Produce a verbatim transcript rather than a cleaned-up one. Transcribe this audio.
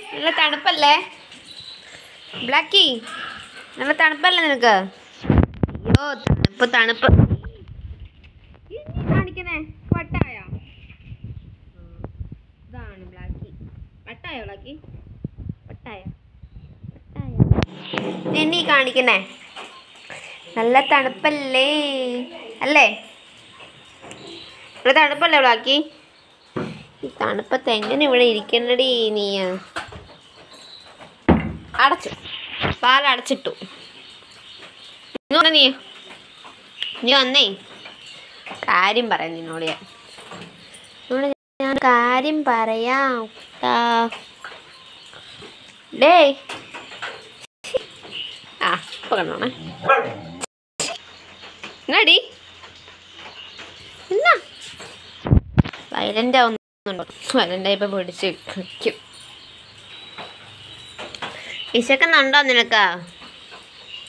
നല്ല തണുപ്പല്ലേ ബ്ലാക്കി? നല്ല തണുപ്പല്ലേ നിനക്ക്? അയ്യോ തണുപ്പ് തണുപ്പ് കാണിക്കുന്നേ. വട്ടായോ? ഇതാണ് ബ്ലാക്കി. വട്ടായോ ബ്ലാക്കി? വട്ടായോ? എന്നീ കാണിക്കുന്നേ. നല്ല തണുപ്പല്ലേ അല്ലേ? ഇവിടെ തണുപ്പല്ലേ ബ്ലാക്കി? ഈ തണുപ്പത്ത് എങ്ങനെ ഇവിടെ ഇരിക്കണടി നീ? അടച്ചു, പാലടച്ചിട്ടു. നീ നീ വന്നേ, കാര്യം പറയാം നിന്നോട്. ഞാൻ നിന്നോട് ഞാൻ കാര്യം പറയാം. ഡേ ആ ഇപ്പൊ കണ്ടോണേ. എന്നാടി എന്നാ വയലൻ്റ് ആവുന്നുണ്ടോ? വയലൻ്റ് ഇപ്പം പിടിച്ച് വയ്ക്കും. വിശക്കുന്നുണ്ടോ നിനക്ക്?